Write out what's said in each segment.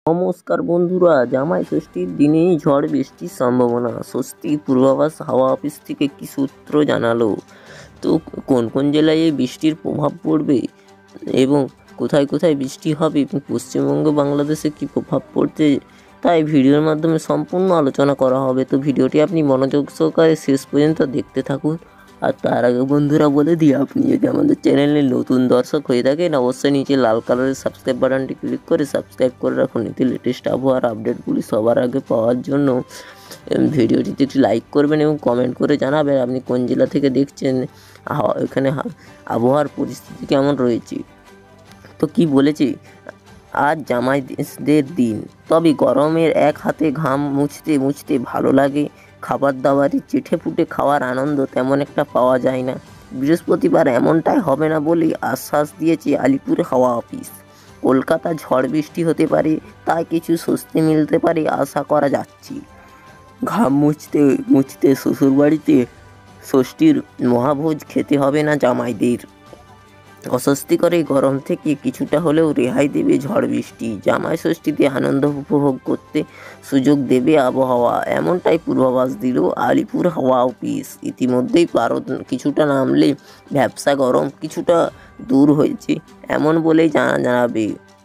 নমস্কার বন্ধুরা, জামাই ষষ্ঠীর দিনেই ঝড় বৃষ্টির সম্ভাবনা। স্বস্তির পূর্বাভাস হাওয়া অফিস থেকে কি সূত্র জানালো? তো কোন কোন জেলায় এই বৃষ্টির প্রভাব পড়বে এবং কোথায় কোথায় বৃষ্টি হবে এবং পশ্চিমবঙ্গ বাংলাদেশে কি প্রভাব পড়তে, তাই ভিডিওর মাধ্যমে সম্পূর্ণ আলোচনা করা হবে। তো ভিডিওটি আপনি মনোযোগ সহকারে শেষ পর্যন্ত দেখতে থাকুন। আর তার আগে বন্ধুরা বলে দিই, আপনি যদি আমাদের চ্যানেলে নতুন দর্শক হয়ে থাকেন অবশ্যই নিচে লাল কালারের সাবস্ক্রাইব বাটনটি ক্লিক করে সাবস্ক্রাইব করে রাখুন, এতে লেটেস্ট আবহাওয়ার আপডেটগুলি সবার আগে পাওয়ার জন্য। ভিডিওটিতে একটি লাইক করবেন এবং কমেন্ট করে জানাবেন আপনি কোন জেলা থেকে দেখছেন, এখানে আবহাওয়ার পরিস্থিতি কেমন রয়েছে। তো কি বলেছি, আজ জামাইদের দিন, তবে গরমের এক হাতে ঘাম মুছতে মুছতে ভালো লাগে। খাবার দাবারে চেটে ফুটে খাওয়ার আনন্দ তেমন একটা পাওয়া যায় না। বৃহস্পতিবার এমনটাই হবে না বলেই আশ্বাস দিয়েছে আলিপুর হাওয়া অফিস। কলকাতা ঝড় বৃষ্টি হতে পারে, তাই কিছু স্বস্তি মিলতে পারে আশা করা যাচ্ছে। ঘাম মুছতে মুছতে শ্বশুরবাড়িতে ষষ্ঠীর মহাভোজ খেতে হবে না জামাইদের। অস্বস্তিকর এই গরম থেকে কিছুটা হলেও রেহাই দেবে ঝড় বৃষ্টি। জামাই ষষ্ঠীতে আনন্দ উপভোগ করতে সুযোগ দেবে আবহাওয়া, এমনটাই পূর্বাভাস দিল আলিপুর হাওয়া অফিস। ইতিমধ্যেই পারদ কিছুটা নামলে ভ্যাপসা গরম কিছুটা দূর হয়েছে, এমন বলেই জানাবে।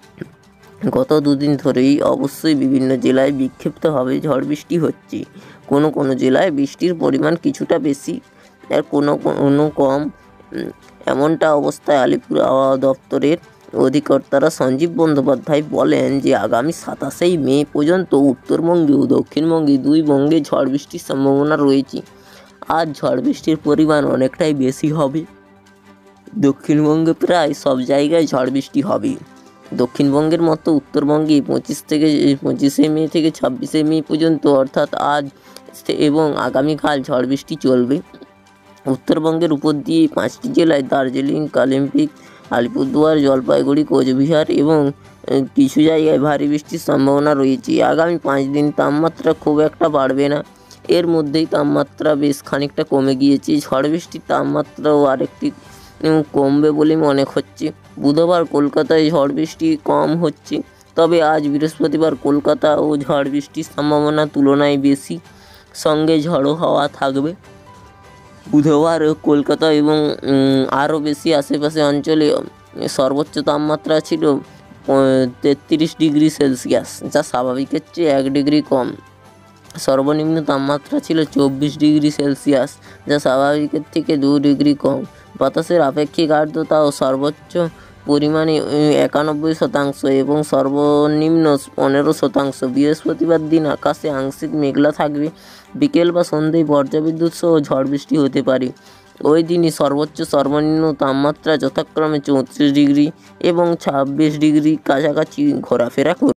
গত দুদিন ধরেই অবশ্যই বিভিন্ন জেলায় বিক্ষিপ্তভাবে ঝড় বৃষ্টি হচ্ছে। কোনো কোনো জেলায় বৃষ্টির পরিমাণ কিছুটা বেশি আর কোনো কোনো কম। এমনটা অবস্থায় আলিপুর আবহাওয়া দপ্তরের অধিকর্তারা সঞ্জীব বন্দ্যোপাধ্যায় বলেন যে আগামী 27 মে পর্যন্ত উত্তরবঙ্গে ও দক্ষিণবঙ্গে দুই বঙ্গে ঝড় বৃষ্টির সম্ভাবনা রয়েছে। আজ ঝড় বৃষ্টির পরিমাণ অনেকটাই বেশি হবে। দক্ষিণবঙ্গে প্রায় সব জায়গায় ঝড় বৃষ্টি হবে। দক্ষিণবঙ্গের মতো উত্তরবঙ্গে 25 মে থেকে 26 মে পর্যন্ত, অর্থাৎ আজ এবং আগামীকাল ঝড় বৃষ্টি চলবে। উত্তরবঙ্গের উপর দিয়ে 5টি জেলায় দার্জিলিং, কালিম্পং, আলিপুরদুয়ার, জলপাইগুড়ি, কোচবিহার এবং কিছু জায়গায় ভারী বৃষ্টির সম্ভাবনা রয়েছে। আগামী 5 দিন তাপমাত্রা খুব একটা বাড়বে না, এর মধ্যেই তাপমাত্রা বেশ খানিকটা কমে গিয়েছে। ঝড় বৃষ্টির তাপমাত্রাও আরেকটি কমবে বলে মনে হচ্ছে। বুধবার কলকাতায় ঝড় বৃষ্টি কম হচ্ছে, তবে আজ বৃহস্পতিবার কলকাতা ও ঝড় বৃষ্টির সম্ভাবনা তুলনায় বেশি, সঙ্গে ঝড়ো হাওয়া থাকবে। বুধবার কলকাতা এবং আরও বেশি আশেপাশে অঞ্চলে সর্বোচ্চ তাপমাত্রা ছিল 33 ডিগ্রি সেলসিয়াস, যা স্বাভাবিকের চেয়ে 1 ডিগ্রি কম। সর্বনিম্ন তাপমাত্রা ছিল 24 ডিগ্রি সেলসিয়াস, যা স্বাভাবিকের থেকে 2 ডিগ্রি কম। বাতাসের আপেক্ষিক আর্দ্রতাও সর্বোচ্চ পরিমাণে 91% এবং সর্বনিম্ন 15%। বৃহস্পতিবার দিন আকাশে আংশিক মেঘলা থাকবে। বিকেল বা সন্ধ্যায় বজ্রবিদ্যুৎ সহ ঝড় বৃষ্টি হতে পারে। ওই দিনই সর্বোচ্চ সর্বনিম্ন তাপমাত্রা যথাক্রমে 34 ডিগ্রি এবং 26 ডিগ্রি কাছাকাছি ঘোরাফেরা করবে।